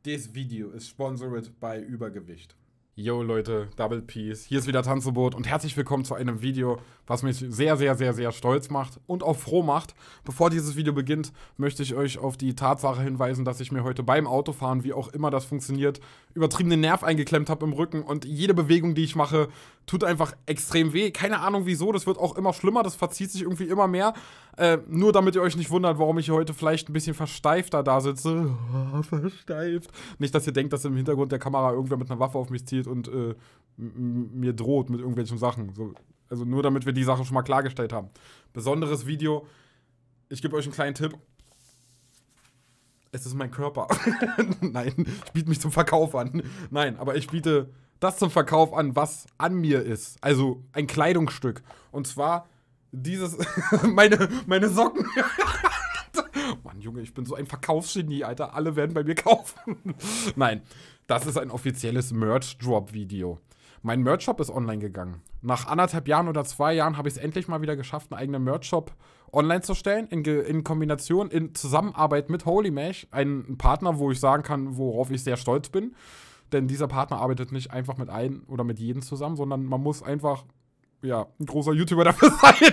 This video is sponsored by Übergewicht. Yo Leute, Double Peace, hier ist wieder Tanzverbot und herzlich willkommen zu einem Video, was mich sehr, sehr, sehr, sehr stolz macht und auch froh macht. Bevor dieses Video beginnt, möchte ich euch auf die Tatsache hinweisen, dass ich mir heute beim Autofahren, wie auch immer das funktioniert, übertrieben den Nerv eingeklemmt habe im Rücken und jede Bewegung, die ich mache, tut einfach extrem weh. Keine Ahnung wieso, das wird auch immer schlimmer, das verzieht sich irgendwie immer mehr. Nur damit ihr euch nicht wundert, warum ich hier heute vielleicht ein bisschen versteifter da sitze. Versteift. Nicht, dass ihr denkt, dass im Hintergrund der Kamera irgendwer mit einer Waffe auf mich zielt und mir droht mit irgendwelchen Sachen. So, also nur damit wir die Sache schon mal klargestellt haben. Besonderes Video. Ich gebe euch einen kleinen Tipp. Es ist mein Körper. Nein, ich biete mich zum Verkauf an. Nein, aber ich biete das zum Verkauf an, was an mir ist. Also ein Kleidungsstück. Und zwar dieses, meine Socken. Mann, Junge, ich bin so ein Verkaufsgenie, Alter. Alle werden bei mir kaufen. Nein, das ist ein offizielles Merch-Drop-Video. Mein Merch-Shop ist online gegangen. Nach 1,5 Jahren oder 2 Jahren habe ich es endlich mal wieder geschafft, einen eigenen Merch-Shop online zu stellen. In Kombination, in Zusammenarbeit mit Holy Mesh. Ein Partner, wo ich sagen kann, worauf ich sehr stolz bin. Denn dieser Partner arbeitet nicht einfach mit einem oder mit jedem zusammen, sondern man muss einfach, ja, ein großer YouTuber dafür sein.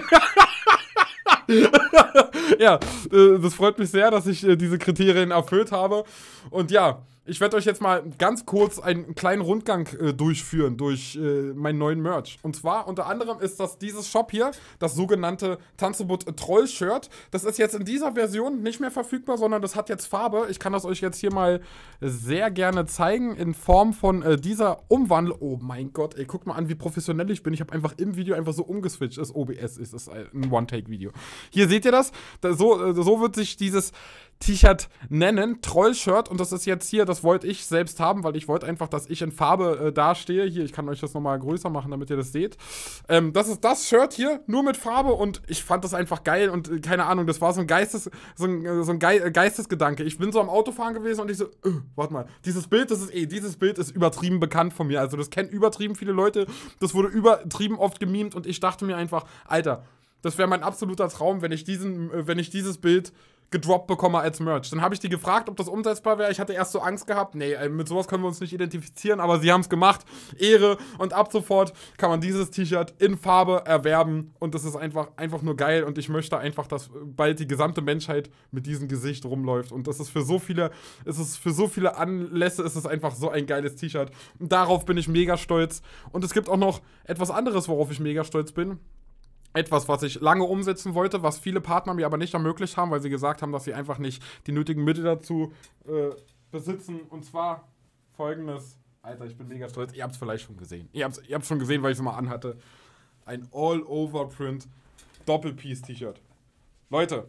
Ja, das freut mich sehr, dass ich diese Kriterien erfüllt habe. Und ja, ich werde euch jetzt mal ganz kurz einen kleinen Rundgang durchführen durch meinen neuen Merch. Und zwar unter anderem ist das dieses Shop hier, das sogenannte Tanzverbot Troll-Shirt. Das ist jetzt in dieser Version nicht mehr verfügbar, sondern das hat jetzt Farbe. Ich kann das euch jetzt hier mal sehr gerne zeigen in Form von dieser Umwandlung. Oh mein Gott, ey, guckt mal an, wie professionell ich bin. Ich habe einfach im Video einfach so umgeswitcht. Das OBS ist ein One-Take-Video. Hier seht ihr das. So wird sich dieses T-Shirt nennen, Troll-Shirt, und das ist jetzt hier, das wollte ich selbst haben, weil ich wollte einfach, dass ich in Farbe dastehe. Hier, ich kann euch das nochmal größer machen, damit ihr das seht. Das ist das Shirt hier, nur mit Farbe, und ich fand das einfach geil und keine Ahnung, das war so ein Geistesgedanke. Ich bin so am Autofahren gewesen und ich so, warte mal, dieses Bild ist übertrieben bekannt von mir, also das kennen übertrieben viele Leute, das wurde übertrieben oft gemimt und ich dachte mir einfach, Alter, das wäre mein absoluter Traum, wenn ich dieses Bild gedroppt bekomme als Merch. Dann habe ich die gefragt, ob das umsetzbar wäre. Ich hatte erst so Angst gehabt. Nee, mit sowas können wir uns nicht identifizieren, aber sie haben es gemacht. Ehre. Und ab sofort kann man dieses T-Shirt in Farbe erwerben. Und das ist einfach nur geil. Und ich möchte einfach, dass bald die gesamte Menschheit mit diesem Gesicht rumläuft. Und das ist für so viele Anlässe ist es einfach so ein geiles T-Shirt. Und darauf bin ich mega stolz. Und es gibt auch noch etwas anderes, worauf ich mega stolz bin. Etwas, was ich lange umsetzen wollte, was viele Partner mir aber nicht ermöglicht haben, weil sie gesagt haben, dass sie einfach nicht die nötigen Mittel dazu besitzen. Und zwar folgendes. Alter, ich bin mega stolz. Ihr habt es vielleicht schon gesehen. Ihr habt's schon gesehen, weil ich es mal anhatte. Ein All-Over-Print Doppel-Piece-T-Shirt. Leute,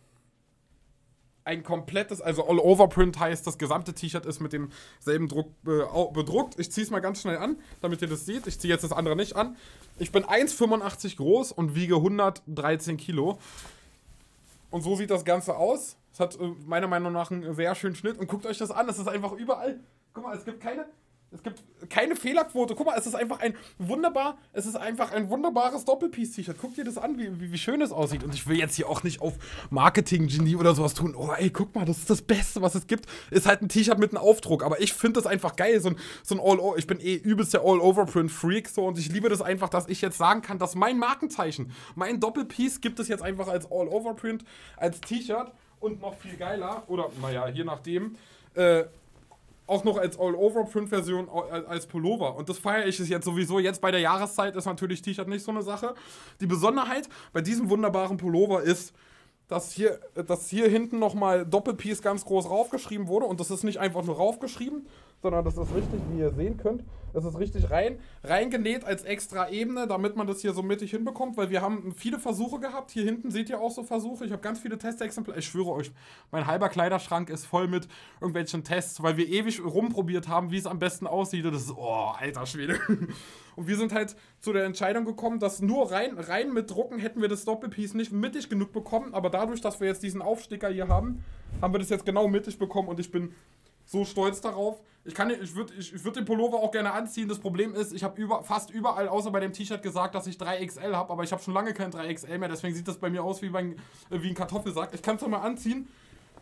ein komplettes, also All-Over-Print heißt, das gesamte T-Shirt ist mit demselben Druck bedruckt. Ich ziehe es mal ganz schnell an, damit ihr das seht. Ich ziehe jetzt das andere nicht an. Ich bin 1,85 groß und wiege 113 Kilo. Und so sieht das Ganze aus. Es hat meiner Meinung nach einen sehr schönen Schnitt. Und guckt euch das an, es ist einfach überall. Guck mal, es gibt keine Fehlerquote. Guck mal, es ist einfach ein wunderbares Doppelpiece-T-Shirt. Guckt dir das an, wie schön es aussieht. Und ich will jetzt hier auch nicht auf Marketing-Genie oder sowas tun. Oh, ey, guck mal, das ist das Beste, was es gibt. Ist halt ein T-Shirt mit einem Aufdruck. Aber ich finde das einfach geil. So ein All-Over. Ich bin übelst der All-Over-Print-Freak. So, und ich liebe das einfach, dass ich jetzt sagen kann, dass mein Markenzeichen, mein Doppelpiece gibt es jetzt einfach als All-Over-Print, als T-Shirt. Und noch viel geiler, oder naja, je nachdem, auch noch als All-Over-Print-Version als Pullover. Und das feiere ich jetzt sowieso. Jetzt bei der Jahreszeit ist natürlich T-Shirt nicht so eine Sache. Die Besonderheit bei diesem wunderbaren Pullover ist, dass hier hinten nochmal Doppelpiece ganz groß raufgeschrieben wurde. Und das ist nicht einfach nur raufgeschrieben, sondern das ist richtig, wie ihr sehen könnt, es ist richtig reingenäht als extra Ebene, damit man das hier so mittig hinbekommt, weil wir haben viele Versuche gehabt. Hier hinten seht ihr auch so Versuche. Ich habe ganz viele Testexemplare. Ich schwöre euch, mein halber Kleiderschrank ist voll mit irgendwelchen Tests, weil wir ewig rumprobiert haben, wie es am besten aussieht. Und das ist, oh, alter Schwede. Und wir sind halt zu der Entscheidung gekommen, dass nur rein mit Drucken hätten wir das Doppelpiece nicht mittig genug bekommen. Aber dadurch, dass wir jetzt diesen Aufsticker hier haben, haben wir das jetzt genau mittig bekommen. Und ich bin so stolz darauf. Ich würd den Pullover auch gerne anziehen. Das Problem ist, ich habe fast überall, außer bei dem T-Shirt, gesagt, dass ich 3XL habe. Aber ich habe schon lange kein 3XL mehr. Deswegen sieht das bei mir aus wie ein Kartoffelsack. Ich kann es doch mal anziehen.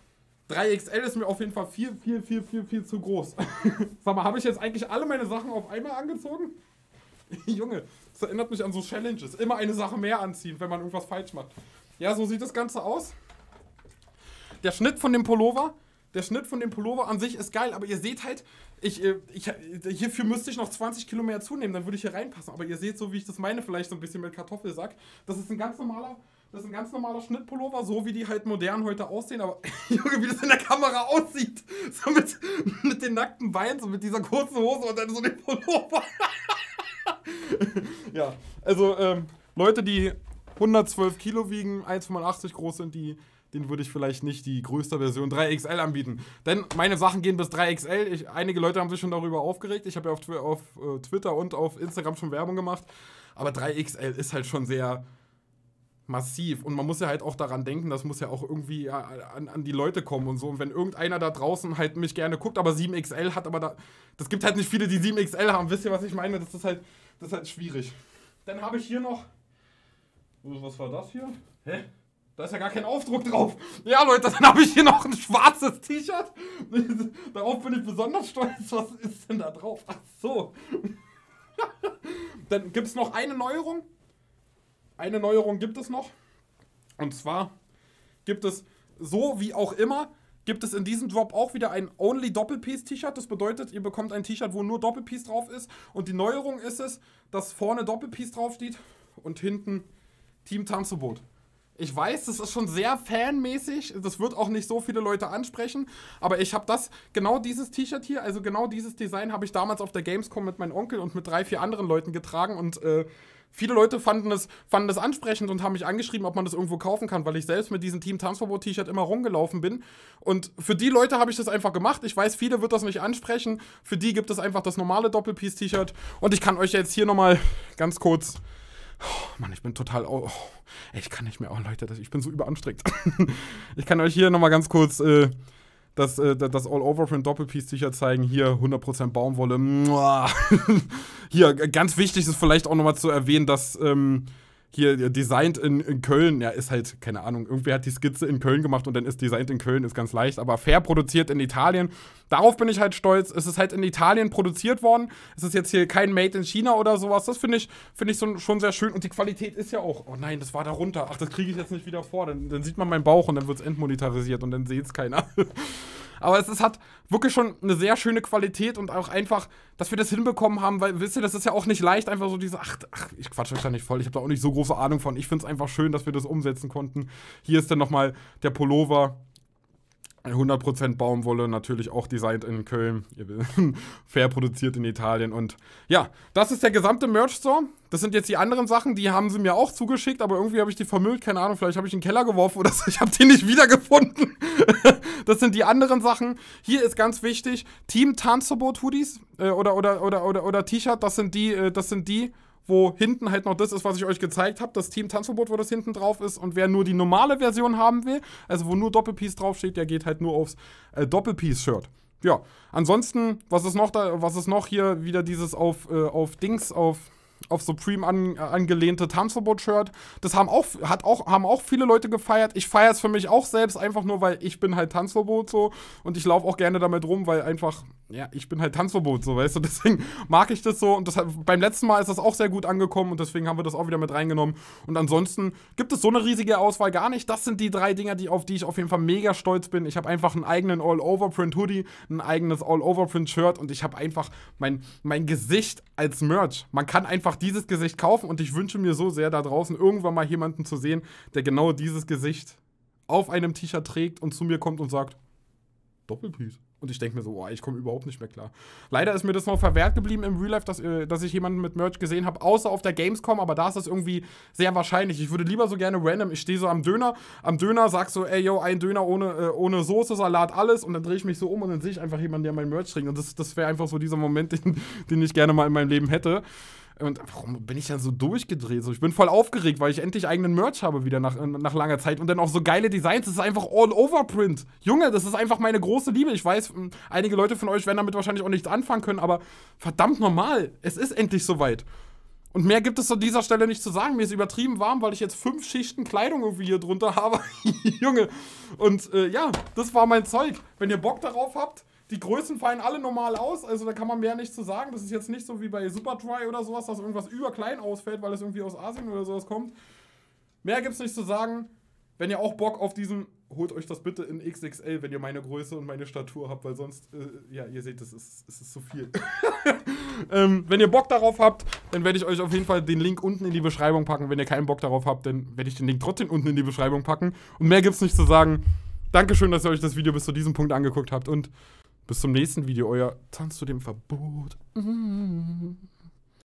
3XL ist mir auf jeden Fall viel zu groß. Sag mal, habe ich jetzt eigentlich alle meine Sachen auf einmal angezogen? Junge, das erinnert mich an so Challenges. Immer eine Sache mehr anziehen, wenn man irgendwas falsch macht. Ja, so sieht das Ganze aus. Der Schnitt von dem Pullover an sich ist geil, aber ihr seht halt, hierfür müsste ich noch 20 Kilo mehr zunehmen, dann würde ich hier reinpassen. Aber ihr seht, so wie ich das meine, vielleicht so ein bisschen mit Kartoffelsack. Das ist ein ganz normaler Schnittpullover, so wie die halt modern heute aussehen. Aber Junge, wie das in der Kamera aussieht. So mit den nackten Beinen, so mit dieser kurzen Hose und dann so den Pullover. Ja, also Leute, die 112 Kilo wiegen, 1,85 groß sind, denen würde ich vielleicht nicht die größte Version 3XL anbieten. Denn meine Sachen gehen bis 3XL. Einige Leute haben sich schon darüber aufgeregt. Ich habe ja auf Twitter und auf Instagram schon Werbung gemacht. Aber 3XL ist halt schon sehr massiv. Und man muss ja halt auch daran denken, das muss ja auch irgendwie an die Leute kommen und so. Und wenn irgendeiner da draußen halt mich gerne guckt, aber 7XL hat, aber das gibt halt nicht viele, die 7XL haben. Wisst ihr, was ich meine? Das ist halt schwierig. Dann habe ich hier noch... Was war das hier? Hä? Da ist ja gar kein Aufdruck drauf. Ja, Leute, dann habe ich hier noch ein schwarzes T-Shirt. Darauf bin ich besonders stolz. Was ist denn da drauf? Ach so. Dann gibt es noch eine Neuerung. Eine Neuerung gibt es noch. Und zwar gibt es, so wie auch immer, gibt es in diesem Drop auch wieder ein Only-Doppelpiece-T-Shirt. Das bedeutet, ihr bekommt ein T-Shirt, wo nur Doppelpiece drauf ist. Und die Neuerung ist es, dass vorne Doppelpiece draufsteht und hinten Team Tanzverbot. Ich weiß, das ist schon sehr fanmäßig, das wird auch nicht so viele Leute ansprechen, aber ich habe genau dieses T-Shirt hier, also genau dieses Design habe ich damals auf der Gamescom mit meinem Onkel und mit 3, 4 anderen Leuten getragen und viele Leute fanden das ansprechend und haben mich angeschrieben, ob man das irgendwo kaufen kann, weil ich selbst mit diesem Team Tanzverbot T-Shirt immer rumgelaufen bin und für die Leute habe ich das einfach gemacht. Ich weiß, viele wird das nicht ansprechen, für die gibt es einfach das normale Doppelpiece-T-Shirt und ich kann euch jetzt hier nochmal ganz kurz... Oh, Mann, ich bin total... ich kann nicht mehr. Oh, Leute, ich bin so überanstrengend. Ich kann euch hier nochmal ganz kurz das All-Over-Print Doppelpiece-T-Shirt zeigen. Hier 100% Baumwolle. Hier, ganz wichtig ist vielleicht auch nochmal zu erwähnen, dass hier designt in Köln, ja, ist halt, keine Ahnung, irgendwer hat die Skizze in Köln gemacht und dann ist designt in Köln, ist ganz leicht, aber fair produziert in Italien. Darauf bin ich halt stolz. Es ist halt in Italien produziert worden. Es ist jetzt hier kein Made in China oder sowas. Das finde ich schon sehr schön. Und die Qualität ist ja auch, oh nein, das war da runter. Ach, das kriege ich jetzt nicht wieder vor. Dann sieht man meinen Bauch und dann wird es entmonetarisiert und dann sieht es keiner. Aber hat wirklich schon eine sehr schöne Qualität und auch einfach, dass wir das hinbekommen haben, weil, wisst ihr, das ist ja auch nicht leicht, einfach so diese, ich quatsch euch da nicht voll, ich habe da auch nicht so große Ahnung von. Ich finde es einfach schön, dass wir das umsetzen konnten. Hier ist dann nochmal der Pullover. 100% Baumwolle, natürlich auch designt in Köln, fair produziert in Italien und ja, das ist der gesamte Merch-Store. Das sind jetzt die anderen Sachen, die haben sie mir auch zugeschickt, aber irgendwie habe ich die vermüllt, keine Ahnung, vielleicht habe ich in den Keller geworfen oder so, ich habe die nicht wiedergefunden. Das sind die anderen Sachen. Hier ist ganz wichtig, Team Tanzverbot Hoodies oder T-Shirt, das sind die, wo hinten halt noch das ist, was ich euch gezeigt habe, das Team Tanzverbot, wo das hinten drauf ist. Und wer nur die normale Version haben will, also wo nur Doppelpiece draufsteht, der geht halt nur aufs Doppelpiece-Shirt. Ja, ansonsten, was ist noch hier wieder dieses auf Supreme angelehnte Tanzverbot-Shirt. Das haben auch viele Leute gefeiert. Ich feiere es für mich auch selbst, einfach nur, weil ich bin halt Tanzverbot so und ich laufe auch gerne damit rum, weil einfach, ja, ich bin halt Tanzverbot so, weißt du, deswegen mag ich das so und beim letzten Mal ist das auch sehr gut angekommen und deswegen haben wir das auch wieder mit reingenommen und ansonsten gibt es so eine riesige Auswahl gar nicht. Das sind die 3 Dinger, auf die ich auf jeden Fall mega stolz bin. Ich habe einfach einen eigenen All-Over-Print-Hoodie, ein eigenes All-Over-Print-Shirt und ich habe einfach mein Gesicht als Merch. Man kann einfach dieses Gesicht kaufen und ich wünsche mir so sehr da draußen irgendwann mal jemanden zu sehen, der genau dieses Gesicht auf einem T-Shirt trägt und zu mir kommt und sagt, Doppelpiece. Und ich denke mir so, oh, ich komme überhaupt nicht mehr klar. Leider ist mir das noch verwehrt geblieben im Real Life, dass ich jemanden mit Merch gesehen habe, außer auf der Gamescom, aber da ist das irgendwie sehr wahrscheinlich. Ich würde lieber so gerne random, ich stehe so am Döner, sag so, ey, yo, ein Döner ohne Soße, Salat, alles und dann drehe ich mich so um und dann sehe ich einfach jemanden, der mein Merch trägt und das wäre einfach so dieser Moment, den ich gerne mal in meinem Leben hätte. Und warum bin ich dann so durchgedreht? So, ich bin voll aufgeregt, weil ich endlich eigenen Merch habe wieder nach langer Zeit. Und dann auch so geile Designs. Das ist einfach All-Over-Print. Junge, das ist einfach meine große Liebe. Ich weiß, einige Leute von euch werden damit wahrscheinlich auch nichts anfangen können, aber verdammt normal. Es ist endlich soweit. Und mehr gibt es an dieser Stelle nicht zu sagen. Mir ist übertrieben warm, weil ich jetzt 5 Schichten Kleidung irgendwie hier drunter habe. Junge. Und ja, das war mein Zeug. Wenn ihr Bock darauf habt, die Größen fallen alle normal aus. Also da kann man mehr nicht zu sagen. Das ist jetzt nicht so wie bei Superdry oder sowas, dass irgendwas überklein ausfällt, weil es irgendwie aus Asien oder sowas kommt. Mehr gibt's nicht zu sagen. Wenn ihr auch Bock auf diesen, holt euch das bitte in XXL, wenn ihr meine Größe und meine Statur habt, weil sonst, ja, ihr seht, es ist zu viel. Wenn ihr Bock darauf habt, dann werde ich euch auf jeden Fall den Link unten in die Beschreibung packen. Wenn ihr keinen Bock darauf habt, dann werde ich den Link trotzdem unten in die Beschreibung packen. Und mehr gibt's nicht zu sagen. Dankeschön, dass ihr euch das Video bis zu diesem Punkt angeguckt habt und bis zum nächsten Video, euer Tanz zu dem Verbot.